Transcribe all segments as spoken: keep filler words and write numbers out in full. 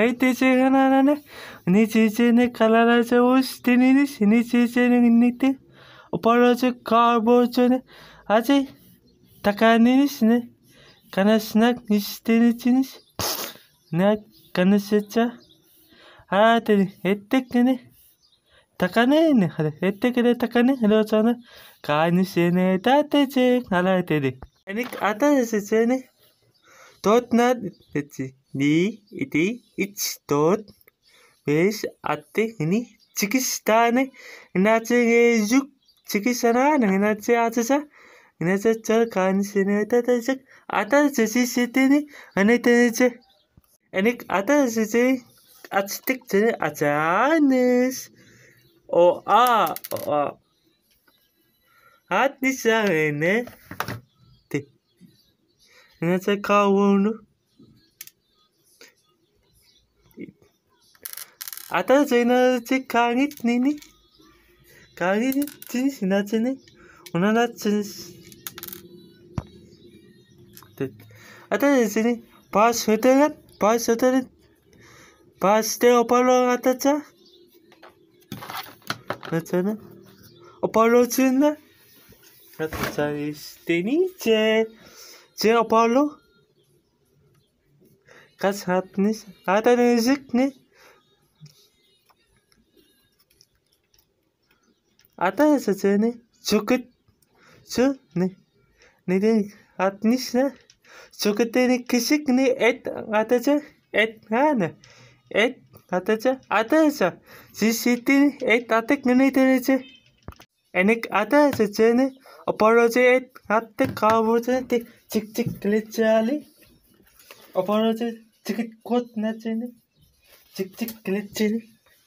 Haitece kananane. Niçece kalaraca uçteniniz. Niçece nite. Oparaca karboçene. Acı takaniniz ne? Kanasnak isteniniz. Ne kanasıca. Hadi ettek ne? Takane ne? Hadi ettek ne takane. Hadi sana. Kanisene tatece. Hala dedi. Enik ata sesene. Dört nat dedi. Di iti iç dört. Beş attı. Ini çıkış tane. İnaçı gezük. Çıkış sana. İnaçı atasa. İnaçı çal kanisene tatecek. Ata sesi seteni. Hani tatecek. Enik ata sesi. Açtık seni açanız. O a o a. Hadi sen ne? Te. Nasıl kavunu? Ata sen çek kanit nini? Kanit çiniz nasıl ne? Ona nasıl? Te. Ata seni pas öteler, pas öteler. Paste opalo ataca. Nasıl? Opalo çinle. Ataca istenice. Ce opalo. Kaç hatnis? Hata nezik ne? Ata seni çukut. Şu ne? Neden hatnis ne? Çukuteni kişik ne et ataca? Et ha ne? Et ataca ataca sisiti et atek ne derece enik ataca çene aparaca et atek kavuca te çık çık kılıçali aparaca çık kot ne çene çık çık kılıçali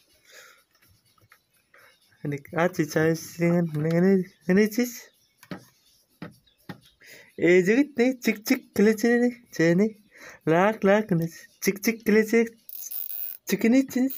enik ataca çayın ne ne ne çiz e çık ne çık çık kılıçali çene lak lak ne çık çık kılıçali çıkın için.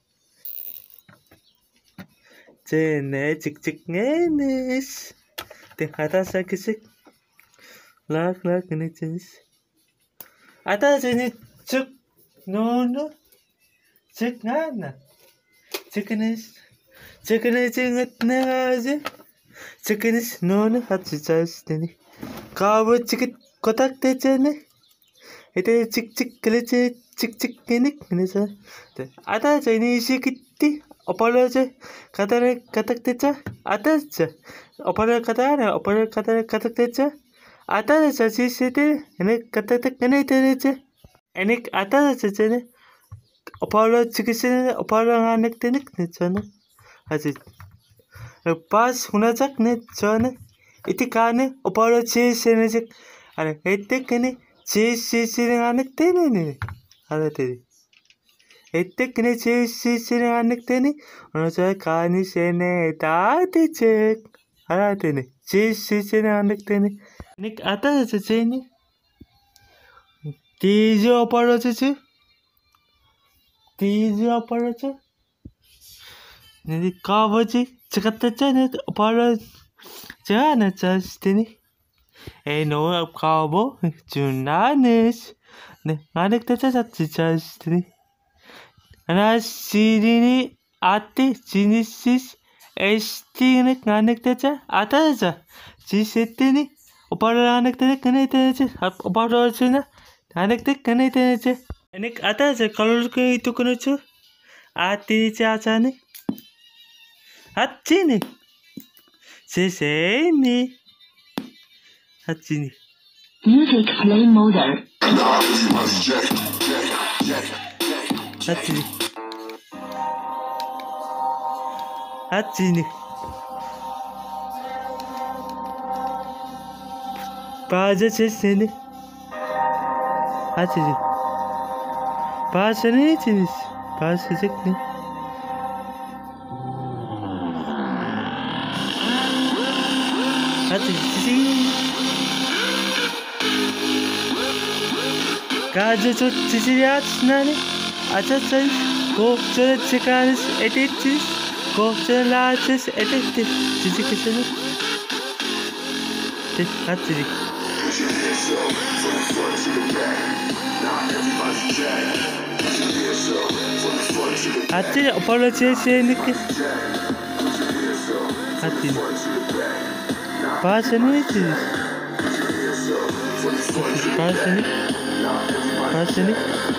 Cene çık çık neniz. Te hata sakısık. Lak lak neniz. Ata seni çık. No no. Çık nana. Çıkınız. Çıkınız çıkınız ne hazır. Çıkınız no no. Hadi çayız deni. Kahve çıkıt kotak tecene. Ete çık çık kılıcı. Çık çık genik ne sa? Ada seni işe gitti. Opalaca kadar katak teca. Ada sa. Opala kadar opala kadar katak teca. Ada sa sisete ne katak ne teca. Enik ada sa seni. Opala çıkışını opala anek denik ne sana. Hadi. Pas hunacak ne sana. İti kane opala çiğ senecek. Hani ettek ne çiğ sisini anek dene ne. Hala dedi. Ettek ne çeşitli anlıkteni onu sonra kani sene daha diyecek. Hala dedi. Çeşitli anlıkteni. Nik ata seni. Tizi oparaçı. Tizi oparaçı. Ne kahveci çıkartacak ne oparaçı. Cana çeşitli. E no kahvo cunanes. Ne anek teca satçı çeşitli. Ana sirini attı cinsiz eştiğini anek teca ataca. Cisetini o para anek teca ne teca. O para açına anek teca ne teca. Anek ataca kalor ke itu konucu. Ati çaçani. Hatçini. Seseni. Hatçini. Music play mode. Hatçini. Hatçini. Bazı sesini. Hatçini. Bazı ne içiniz? Bazı sesek ne? Hatçini. Kaca çok çizili açsınlar. Açarsanız korkçana çıkarız edettiniz. Korkçana açarız edettiniz. Çizik kısınız. Hadi. Hati opolo çeşenik. Hati. Pasani çiz. Pasani. Pasani.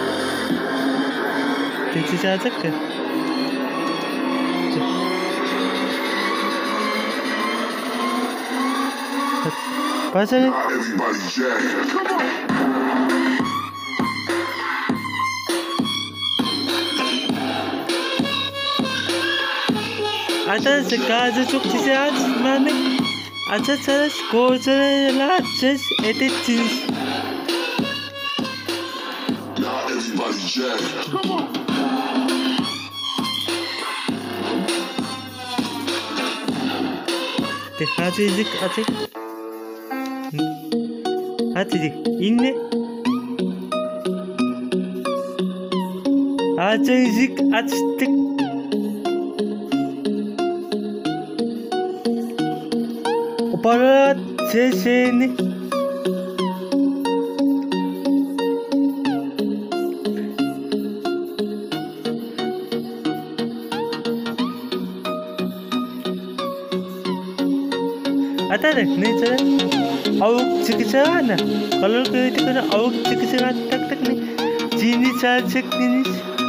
Peki çağıracak ki. Pasani. Ada sekali çok güzel mana ada saras kocalar ses edeceğiz. De hadi zik hadi. Hadi zik inne. Hadi zik açtık. Para sesini ada deh nih cara awak cikisana kalau kita kena awak cikisana tak tak nih sini cacik ini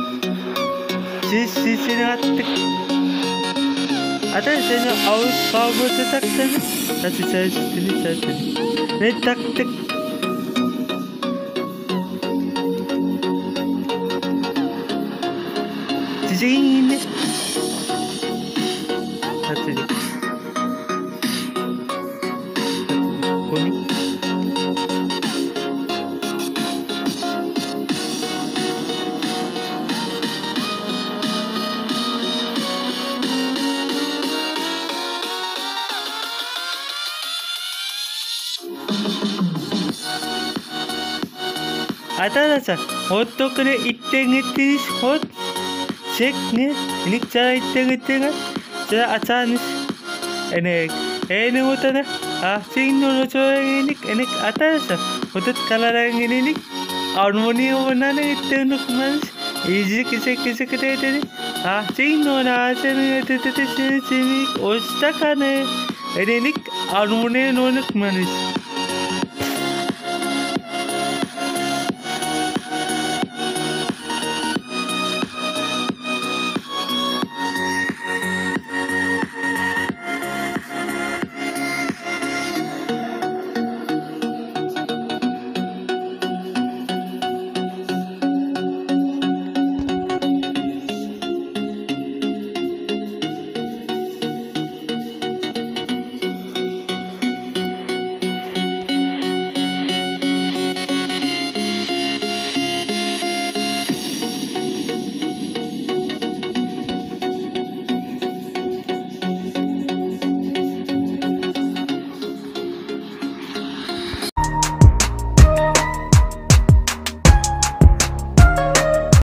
sisi sini tak ada sana awak kau tak sana Hadi çay seni çay seni. Ne taktık? Çiçeğin yine. Hadi. Komik. Ada rasa foto kena iteng itis hot cek ni ini cara iteng iteng cara acanis enek enek utana ah sing no coy ini enek ada rasa foto kalarang ini ni harmoni mana ni iteng nuk manis easy kise kise kite ini ah sing no na sini tete sini sini osta kane ini ni harmoni no nuk manis